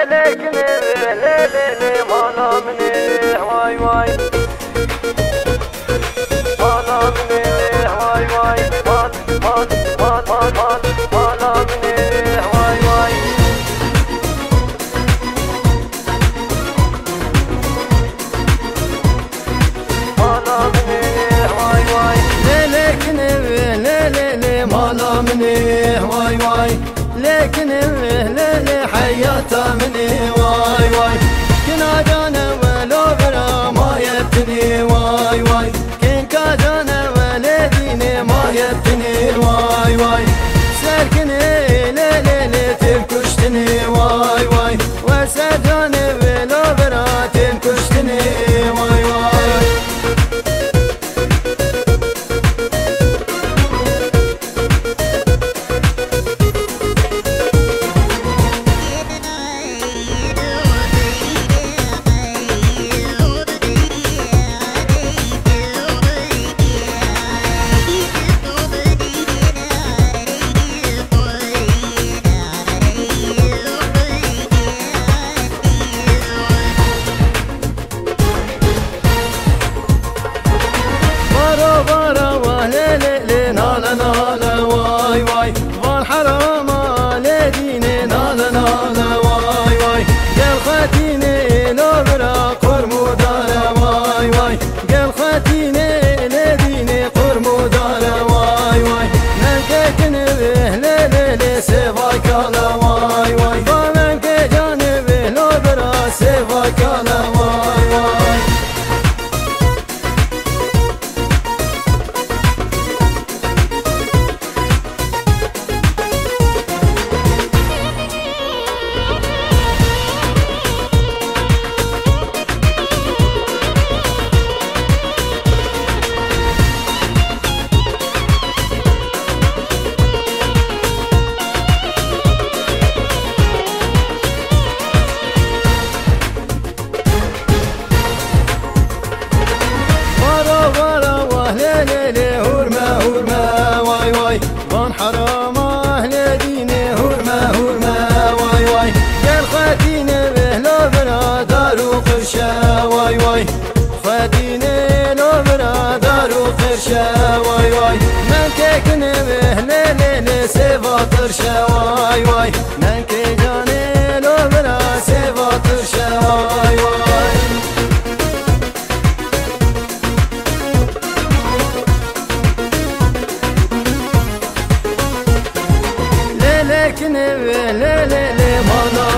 ليلك ليلي مالا مني واي واي مالا مني واي واي مالا مني واي واي مالا مني واي واي ليلك ليلي مالا مني واي واي لكن الليل حياته مني واي واي كنا جانا ولو برا ما يبتني واي واي كن كاجانا ولديني ما يبتني واي واي سركني ليلي تنكشتني واي واي وسجاني ولو برا تنكشتني واي واي حرام أهل ديني هرمة واي واي قال خديني بهلو برادر وقرشة واي واي خديني لو برادر وقرشة واي واي من كيكني بهلي سيفا طرشة واي واي من كيجاني لو برا سيفا طرشة واي واي لكن ليلي مالا